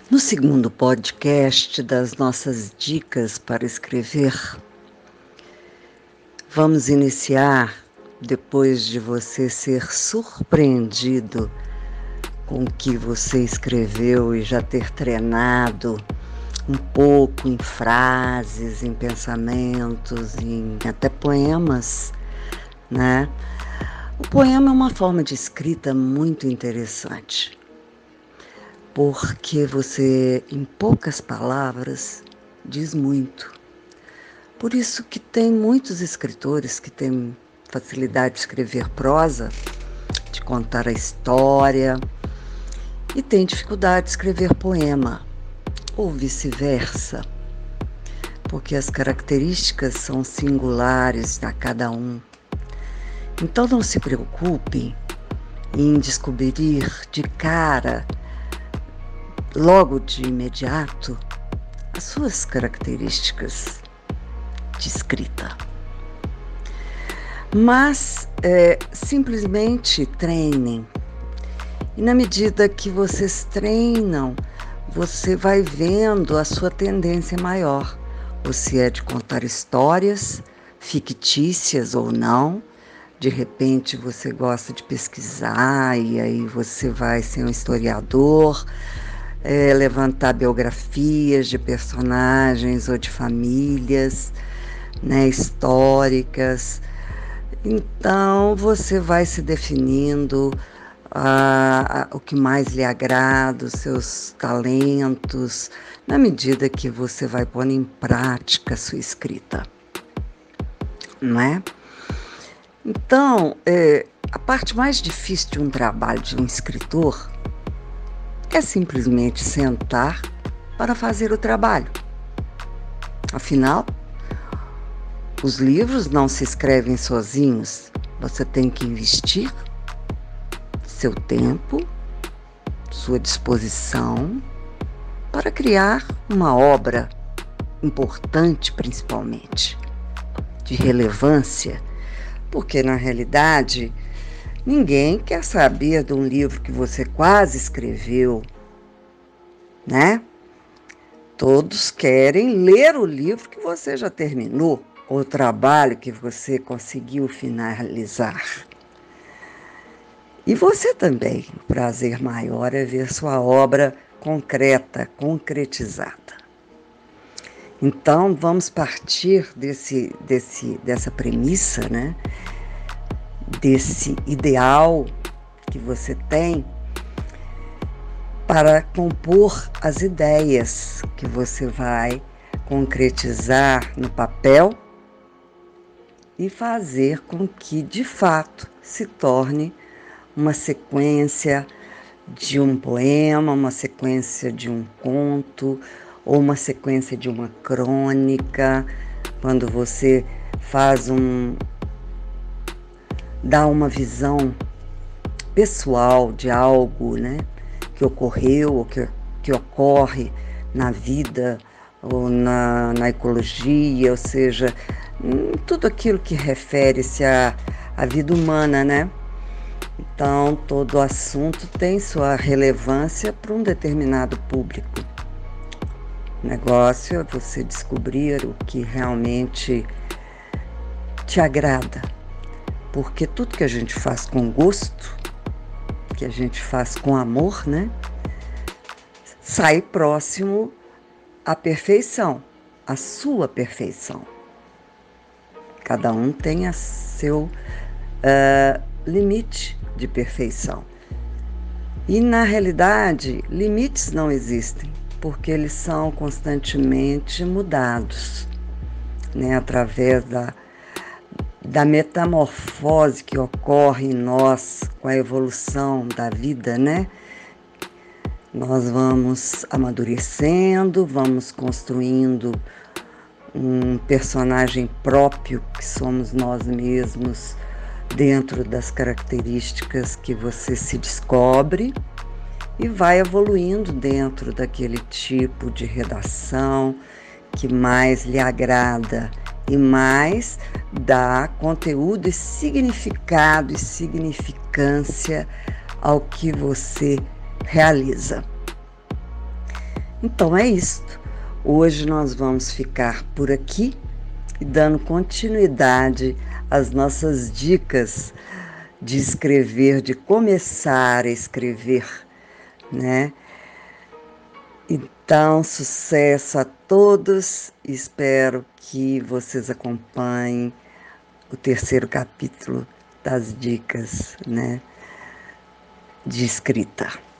No segundo podcast das nossas dicas para escrever, vamos iniciar depois de você ser surpreendido com o que você escreveu e já ter treinado um pouco em frases, em pensamentos, em até poemas, né? O poema é uma forma de escrita muito interessante, porque você, em poucas palavras, diz muito. Por isso que tem muitos escritores que têm facilidade de escrever prosa, de contar a história, e têm dificuldade de escrever poema, ou vice-versa, porque as características são singulares a cada um. Então não se preocupem em descobrir de cara, logo de imediato, as suas características de escrita. Mas simplesmente treinem. E na medida que vocês treinam, você vai vendo a sua tendência maior. Ou se é de contar histórias, fictícias ou não. De repente você gosta de pesquisar e aí você vai ser um historiador, levantar biografias de personagens ou de famílias, né, históricas. Então você vai se definindo o que mais lhe agrada, os seus talentos, na medida que você vai pondo em prática a sua escrita, não é? Então, a parte mais difícil de um trabalho de um escritor é simplesmente sentar para fazer o trabalho. Afinal, os livros não se escrevem sozinhos. Você tem que investir seu tempo, sua disposição para criar uma obra importante, principalmente, de relevância, porque na realidade ninguém quer saber de um livro que você quase escreveu, né? Todos querem ler o livro que você já terminou, ou o trabalho que você conseguiu finalizar. E você também, o prazer maior é ver sua obra concretizada. Então, vamos partir dessa premissa, né? Desse ideal que você tem para compor as ideias que você vai concretizar no papel e fazer com que, de fato, se torne uma sequência de um poema, uma sequência de um conto, ou uma sequência de uma crônica, quando você dá uma visão pessoal de algo, né, que ocorreu ou que ocorre na vida ou na ecologia, ou seja, tudo aquilo que refere-se à vida humana, né? Então, todo assunto tem sua relevância para um determinado público. O negócio é você descobrir o que realmente te agrada, porque tudo que a gente faz com gosto, que a gente faz com amor, né, sai próximo à perfeição, à sua perfeição. Cada um tem seu limite de perfeição. E, na realidade, limites não existem, porque eles são constantemente mudados, né, através da metamorfose que ocorre em nós com a evolução da vida, né? Nós vamos amadurecendo, vamos construindo um personagem próprio que somos nós mesmos, dentro das características que você se descobre, e vai evoluindo dentro daquele tipo de redação que mais lhe agrada e mais dá conteúdo e significado e significância ao que você realiza. Então é isto. Hoje nós vamos ficar por aqui e dando continuidade às nossas dicas de escrever, de começar a escrever, né? Então, sucesso a todos. Espero que vocês acompanhem o terceiro capítulo das dicas, né, de escrita.